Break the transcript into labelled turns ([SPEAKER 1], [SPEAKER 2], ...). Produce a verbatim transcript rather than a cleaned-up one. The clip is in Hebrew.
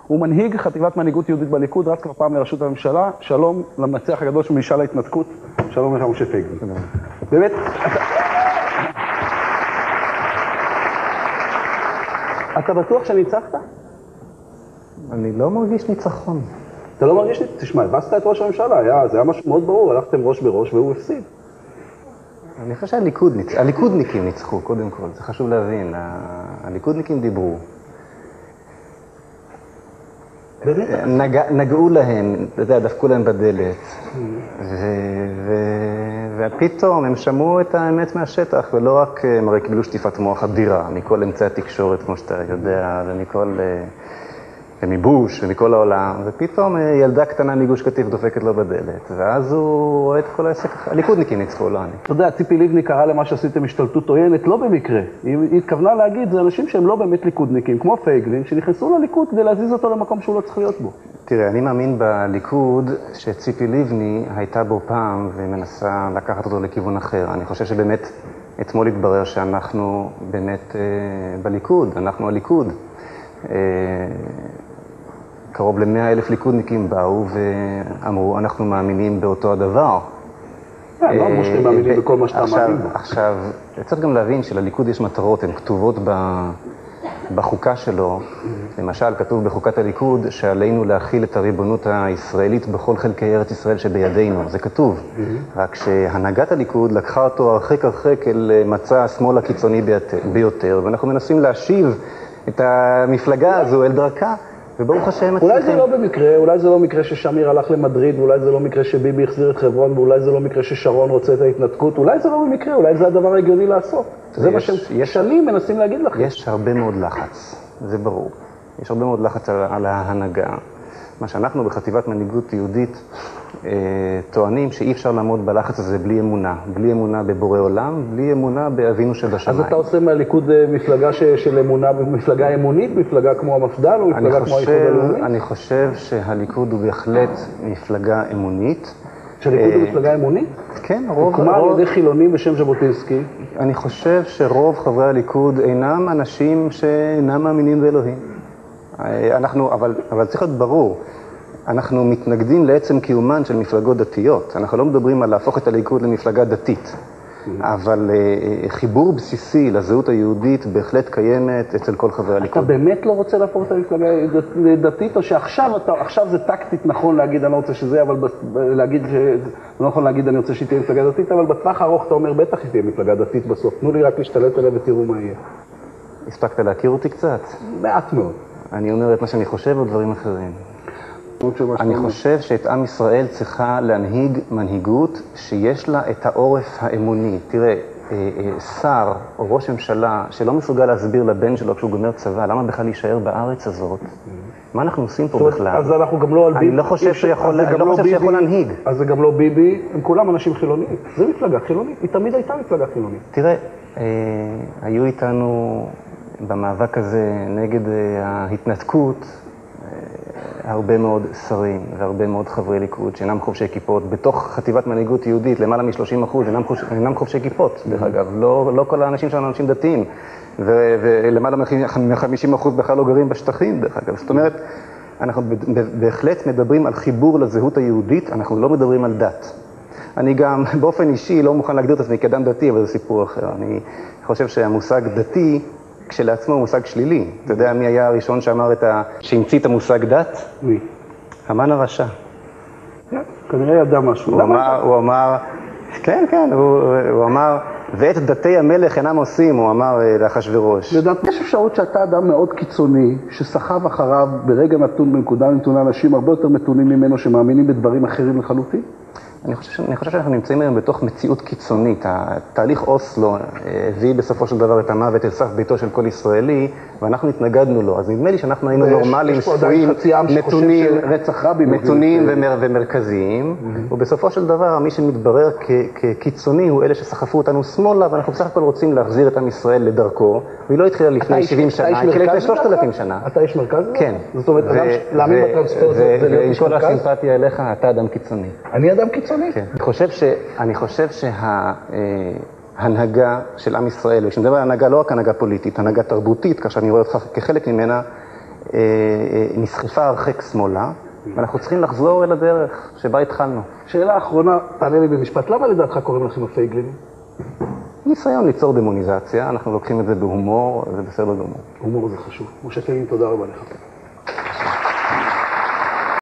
[SPEAKER 1] הוא מנהיג חטיבת מנהיגות יהודית בליכוד, רץ כבר פעם לראשות הממשלה. שלום למנצח הגדול של משאל ההתנתקות. שלום לך, משה פייגלין. באמת, אתה... אתה בטוח שניצחת?
[SPEAKER 2] אני לא מרגיש ניצחון.
[SPEAKER 1] אתה לא מרגיש ניצחון? תשמע, הבסת את ראש הממשלה, היה, זה היה משהו מאוד ברור, הלכתם ראש בראש והוא הפסיד.
[SPEAKER 2] אני חושב שהליכודניקים ניצחו, קודם כל, זה חשוב להבין. הליכודניקים דיברו. נגעו להם, אתה יודע, דפקו להם בדלת. ופתאום הם שמעו את האמת מהשטח, ולא רק הם הרי קיבלו שטיפת מוח אדירה, מכל אמצעי התקשורת, כמו שאתה יודע, ומכל... ומבוש ומכל העולם, ופתאום ילדה קטנה מגוש קטיף דופקת לו בדלת, ואז הוא רואה את כל העסק, הליכודניקים ניצחו, לא אני.
[SPEAKER 1] אתה יודע, ציפי לבני קרא למה שעשיתם השתלטות עוינת, לא במקרה. היא התכוונה להגיד, זה אנשים שהם לא באמת ליכודניקים, כמו פייגלין, שנכנסו לליכוד כדי להזיז אותו למקום שהוא לא צריך להיות בו.
[SPEAKER 2] תראה, אני מאמין בליכוד שציפי לבני הייתה בו פעם ומנסה לקחת אותו לכיוון אחר. אני חושב שבאמת אתמול התברר שאנחנו באמת בליכוד, אנחנו הליכוד. קרוב למאה אלף ליכודניקים באו ואמרו, אנחנו מאמינים באותו הדבר.
[SPEAKER 1] לא אמרו שאתם מאמינים בכל מה שאתה מאמין בו.
[SPEAKER 2] עכשיו, צריך גם להבין שלליכוד יש מטרות, הן כתובות בחוקה שלו. למשל, כתוב בחוקת הליכוד שעלינו להכיל את הריבונות הישראלית בכל חלקי ארץ ישראל שבידינו. זה כתוב. רק שהנהגת הליכוד לקחה אותו הרחק הרחק אל מצע השמאל הקיצוני ביותר, ואנחנו מנסים להשיב את המפלגה הזו אל דרכה. וברוך השם מצליחים.
[SPEAKER 1] אולי זה לא במקרה, אולי זה לא מקרה ששמיר הלך למדריד, ואולי זה לא מקרה שביבי החזיר את חברון, ואולי זה לא מקרה ששרון רוצה את ההתנתקות, אולי זה לא במקרה, אולי זה הדבר ההגיוני לעשות. זה מה ששנים מנסים להגיד לכם.
[SPEAKER 2] יש הרבה מאוד לחץ, זה ברור. יש הרבה מאוד לחץ על, על ההנהגה. מה שאנחנו בחטיבת מנהיגות יהודית אה, טוענים שאי אפשר לעמוד בלחץ הזה בלי אמונה. בלי אמונה בבורא עולם, בלי אמונה באבינו שבשמיים.
[SPEAKER 1] אז אתה עושה מהליכוד מפלגה ש, של אמונה, מפלגה אמונית, מפלגה כמו המפד"ל או מפלגה כמו האיחוד הלאומי?
[SPEAKER 2] אני חושב שהליכוד הוא בהחלט מפלגה אמונית.
[SPEAKER 1] שהליכוד הוא מפלגה אמונית?
[SPEAKER 2] כן, רוב...
[SPEAKER 1] הוקמה על ידי חילונים בשם ז'בוטינסקי.
[SPEAKER 2] אני חושב שרוב חברי הליכוד אינם אנשים שאינם מאמינים באלוהים. אנחנו, אבל, אבל צריך להיות ברור, אנחנו מתנגדים לעצם קיומן של מפלגות דתיות. אנחנו לא מדברים על להפוך את הליכוד למפלגה דתית, אבל uh, חיבור בסיסי לזהות היהודית בהחלט קיימת אצל כל חברי הליכוד.
[SPEAKER 1] אתה באמת לא רוצה להפוך את המפלגה לדתית, או שעכשיו אתה, עכשיו זה טקטית נכון להגיד אני לא רוצה שזה, אבל להגיד שזה לא נכון להגיד אני רוצה שהיא תהיה מפלגה דתית, אבל בטווח הארוך אתה אומר בטח היא תהיה מפלגה דתית בסוף. תנו לי רק להשתלט עליה ותראו מה יהיה.
[SPEAKER 2] הספקת להכיר אותי קצת?
[SPEAKER 1] מעט מאוד.
[SPEAKER 2] אני אומר את מה שאני חושב או דברים אחרים. אני חושב שאת עם ישראל צריכה להנהיג מנהיגות שיש לה את העורף האמוני. תראה, שר או ראש ממשלה שלא מסוגל להסביר לבן שלו כשהוא גומר צבא, למה בכלל להישאר בארץ הזאת? מה אנחנו עושים פה בכלל?
[SPEAKER 1] אז אנחנו גם לא על ביבי.
[SPEAKER 2] אני לא חושב שיכול להנהיג.
[SPEAKER 1] אז זה גם לא ביבי, הם כולם אנשים חילוניים. זה מפלגה חילונית, היא תמיד הייתה מפלגה חילונית.
[SPEAKER 2] תראה, היו איתנו במאבק הזה נגד ההתנתקות, הרבה מאוד שרים והרבה מאוד חברי ליכוד שאינם חובשי כיפות, בתוך חטיבת מנהיגות יהודית, למעלה מ-שלושים אחוז אינם, חובש, אינם חובשי כיפות, דרך אגב. לא, לא כל האנשים שלנו אנשים דתיים, ו- ולמעלה מ-חמישים אחוז בכלל לא גרים בשטחים, דרך אגב. זאת אומרת, אנחנו בהחלט מדברים על חיבור לזהות היהודית, אנחנו לא מדברים על דת. אני גם באופן אישי לא מוכן להגדיר את עצמי כאדם דתי, אבל זה סיפור אחר. אני חושב שהמושג דתי, כשלעצמו הוא מושג שלילי. אתה יודע מי היה הראשון שאמר את ה... שהמציא את המושג דת?
[SPEAKER 1] מי?
[SPEAKER 2] המן הרשע.
[SPEAKER 1] כנראה ידע משהו.
[SPEAKER 2] הוא אמר, הוא אמר, כן, כן, הוא אמר, ואת דתי המלך אינם עושים, הוא אמר לאחשוורוש.
[SPEAKER 1] לדעת, יש אפשרות שאתה אדם מאוד קיצוני, שסחב אחריו ברגע נתון בנקודה נתונה אנשים הרבה יותר מתונים ממנו שמאמינים בדברים אחרים לחלוטין?
[SPEAKER 2] אני חושב, אני חושב שאנחנו נמצאים היום בתוך מציאות קיצונית. התהליך אוסלו הביא בסופו של דבר את המוות אל סף ביתו של כל ישראלי, ואנחנו התנגדנו לו. אז נדמה לי שאנחנו היינו נורמליים, ספויים, מתונים, מתונים ומרכזיים, ובסופו של דבר מי שמתברר כקיצוני הוא אלה שסחפו אותנו שמאלה, ואנחנו בסך הכל רוצים להחזיר את עם ישראל לדרכו, והיא לא התחילה לפני שבעים שנה, היא התחילה לפני שלושת אלפים שנה.
[SPEAKER 1] אתה איש מרכז?
[SPEAKER 2] כן.
[SPEAKER 1] זאת אומרת, להאמין בטרנספר זה להיות איש מרכז?
[SPEAKER 2] ועם כל הסימפתיה אליך, אתה אדם קיצוני.
[SPEAKER 1] אני אדם קיצוני?
[SPEAKER 2] כן. אני חושב ש... אני חושב שההנהגה של עם ישראל, ושנדבר על הנהגה לא רק הנהגה פוליטית, הנהגה תרבותית, כאשר אני רואה אותך כחלק ממנה, נסחפה הרחק שמאלה, ואנחנו צריכים לחזור אל הדרך שבה התחלנו.
[SPEAKER 1] שאלה אחרונה, תענה לי במשפט, למה לדעתך קוראים לכם הפייגלינים?
[SPEAKER 2] ניסיון ליצור דמוניזציה, אנחנו לוקחים את זה בהומור, זה בסדר גמור.
[SPEAKER 1] הומור זה חשוב. משה פייגלין, תודה רבה לך.